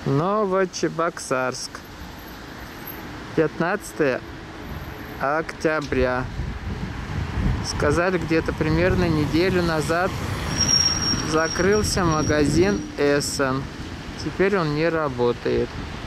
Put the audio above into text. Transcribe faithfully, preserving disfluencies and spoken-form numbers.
Новочебоксарск. пятнадцатое октября. Сказали, где-то примерно неделю назад закрылся магазин Эссен. Теперь он не работает.